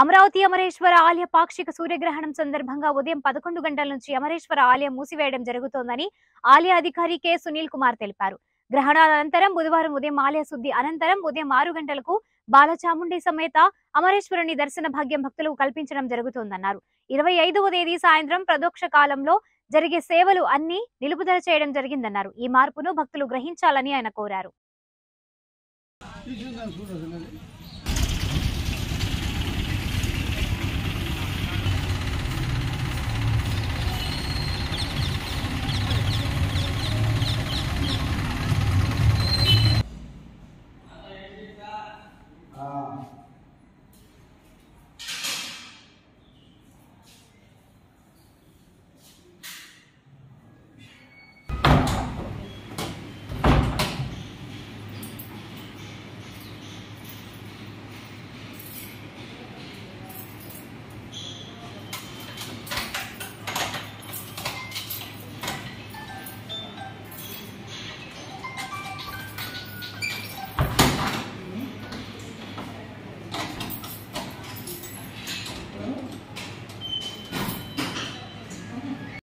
అమరావతి అమరేశ్వర ఆలయ పాక్షిక సూర్యగ్రహణం సందర్భంగా ఉదయం 11 గంటల నుంచి అమరేశ్వర ఆలయం మూసివేయడం జరుగుతోందని ఆలయ అధికారి కె సునీల్ కుమార్ తెలిపారు. గ్రహణాల అనంతరం బుధవారం ఉదయం ఆలయ శుద్ధి అనంతరం ఉదయం 6 గంటలకు బాలచాముండి సమేత అమరేశ్వరుని దర్శన భాగ్యం భక్తులకు కల్పించడం జరుగుతోందన్నారు. 25వ తేదీ సాయంత్రం ప్రదోక్ష కాలంలో జరిగే సేవలు అన్ని నిలుపుదల చేయడం జరిగిందన్నారు. ఈ మార్పును భక్తులు గ్రహించాలని ఆయన కోరారు.